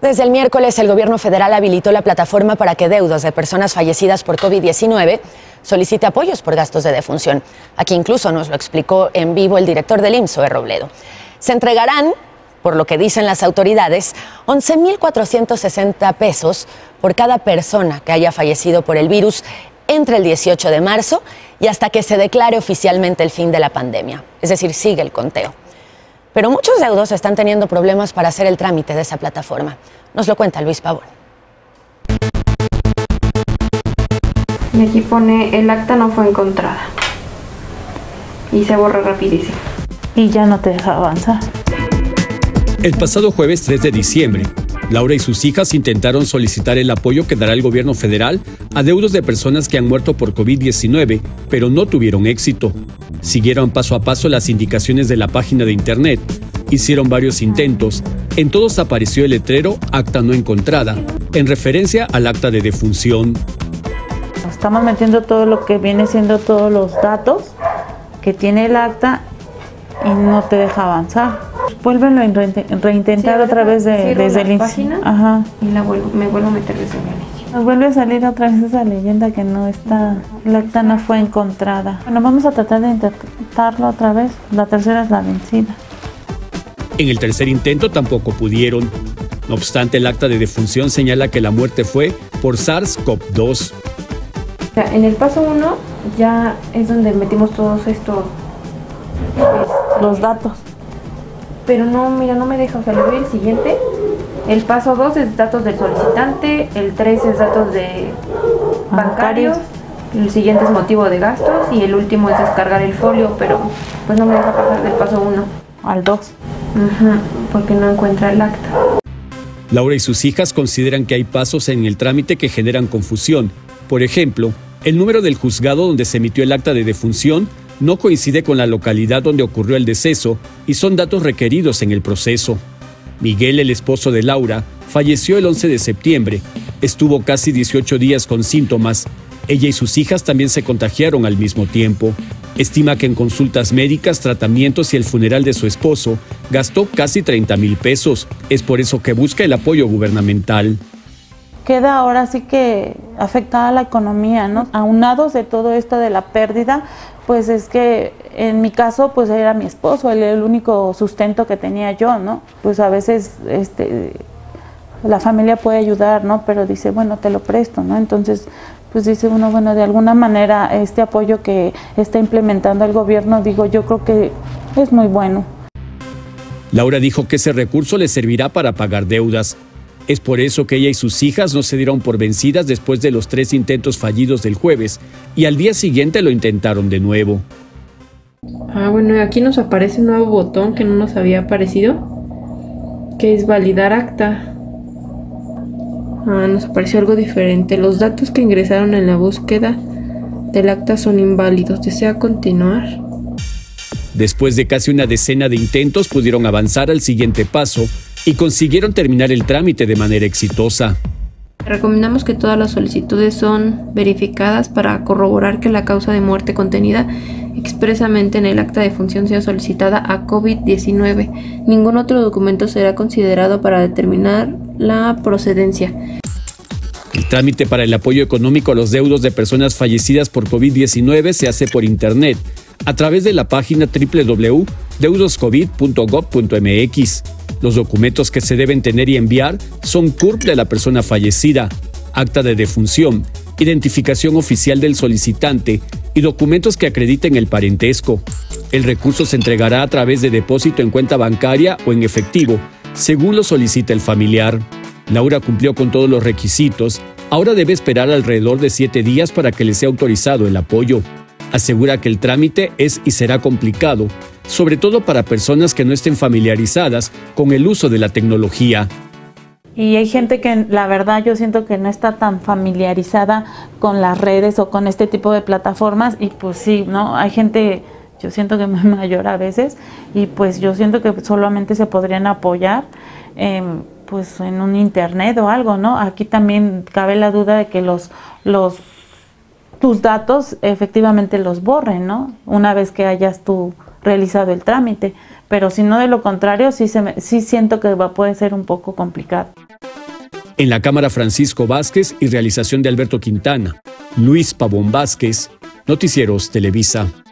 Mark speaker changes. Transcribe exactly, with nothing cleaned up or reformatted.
Speaker 1: Desde el miércoles, el gobierno federal habilitó la plataforma para que deudos de personas fallecidas por COVID diecinueve solicite apoyos por gastos de defunción. Aquí incluso nos lo explicó en vivo el director del I M S S, Zoe Robledo. Se entregarán, por lo que dicen las autoridades, once mil cuatrocientos sesenta pesos por cada persona que haya fallecido por el virus entre el dieciocho de marzo y hasta que se declare oficialmente el fin de la pandemia. Es decir, sigue el conteo. Pero muchos deudos están teniendo problemas para hacer el trámite de esa plataforma. Nos lo cuenta Luis Pavón.
Speaker 2: Y aquí pone, el acta no fue encontrada. Y se borra rapidísimo.
Speaker 3: Y ya no te deja avanzar.
Speaker 4: El pasado jueves tres de diciembre, Laura y sus hijas intentaron solicitar el apoyo que dará el gobierno federal a deudos de personas que han muerto por COVID diecinueve, pero no tuvieron éxito. Siguieron paso a paso las indicaciones de la página de internet, hicieron varios intentos, en todos apareció el letrero acta no encontrada, en referencia al acta de defunción.
Speaker 3: Estamos metiendo todo lo que viene siendo todos los datos que tiene el acta y no te deja avanzar. Vuélvelo a reintentar sí, otra vez de, desde el inicio. Ajá.
Speaker 2: Y la vuelvo, me vuelvo a meter desde el inicio.
Speaker 3: Nos vuelve a salir otra vez esa leyenda que no está, el acta no fue encontrada. Bueno, vamos a tratar de intentarlo otra vez. La tercera es la vencida.
Speaker 4: En el tercer intento tampoco pudieron. No obstante, el acta de defunción señala que la muerte fue por SARS CoV dos.
Speaker 2: En el paso uno ya es donde metimos todos estos...
Speaker 3: los datos.
Speaker 2: Pero no, mira, no me deja, o sea, le doy el siguiente. El paso dos es datos del solicitante, el tres es datos de bancarios, el siguiente es motivo de gastos y el último es descargar el folio, pero pues no me deja pasar del paso uno
Speaker 3: al dos.
Speaker 2: Uh-huh, porque no encuentra el acta.
Speaker 4: Laura y sus hijas consideran que hay pasos en el trámite que generan confusión. Por ejemplo, el número del juzgado donde se emitió el acta de defunción no coincide con la localidad donde ocurrió el deceso y son datos requeridos en el proceso. Miguel, el esposo de Laura, falleció el once de septiembre. Estuvo casi dieciocho días con síntomas. Ella y sus hijas también se contagiaron al mismo tiempo. Estima que en consultas médicas, tratamientos y el funeral de su esposo gastó casi treinta mil pesos. Es por eso que busca el apoyo gubernamental.
Speaker 3: Queda ahora sí que afectada la economía, ¿no? Aunados de todo esto de la pérdida, pues es que en mi caso pues era mi esposo, el, el único sustento que tenía yo, ¿no? Pues a veces este, la familia puede ayudar, ¿no? Pero dice, bueno, te lo presto, ¿no? Entonces, pues dice uno, bueno, de alguna manera este apoyo que está implementando el gobierno, digo, yo creo que es muy bueno.
Speaker 4: Laura dijo que ese recurso le servirá para pagar deudas. Es por eso que ella y sus hijas no se dieron por vencidas después de los tres intentos fallidos del jueves y al día siguiente lo intentaron de nuevo.
Speaker 2: Ah, bueno, aquí nos aparece un nuevo botón que no nos había aparecido, que es validar acta. Ah, nos apareció algo diferente. Los datos que ingresaron en la búsqueda del acta son inválidos. ¿Desea continuar?
Speaker 4: Después de casi una decena de intentos pudieron avanzar al siguiente paso y consiguieron terminar el trámite de manera exitosa.
Speaker 2: Recomendamos que todas las solicitudes son verificadas para corroborar que la causa de muerte contenida expresamente en el acta de defunción sea solicitada a COVID diecinueve. Ningún otro documento será considerado para determinar la procedencia.
Speaker 4: El trámite para el apoyo económico a los deudos de personas fallecidas por COVID diecinueve se hace por internet, a través de la página doble u doble u doble u punto deudos covid punto gob punto eme equis. Los documentos que se deben tener y enviar son C U R P de la persona fallecida, acta de defunción, identificación oficial del solicitante y documentos que acrediten el parentesco. El recurso se entregará a través de depósito en cuenta bancaria o en efectivo, según lo solicita el familiar. Laura cumplió con todos los requisitos, ahora debe esperar alrededor de siete días para que le sea autorizado el apoyo. Asegura que el trámite es y será complicado, sobre todo para personas que no estén familiarizadas con el uso de la tecnología.
Speaker 3: Y hay gente que la verdad yo siento que no está tan familiarizada con las redes o con este tipo de plataformas y pues sí, ¿no? Hay gente, yo siento que muy mayor a veces y pues yo siento que solamente se podrían apoyar eh, pues en un internet o algo, ¿no? Aquí también cabe la duda de que los, los tus datos efectivamente los borren, ¿no? Una vez que hayas tú realizado el trámite, pero si no, de lo contrario, sí, se me, sí siento que va, puede ser un poco complicado.
Speaker 4: En la cámara, Francisco Vázquez y realización de Alberto Quintana. Luis Pavón Vázquez, Noticieros Televisa.